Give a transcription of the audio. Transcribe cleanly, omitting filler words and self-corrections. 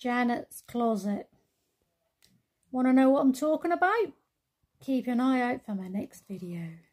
Janet's Closet. Want to know what I'm talking about? Keep an eye out for my next video.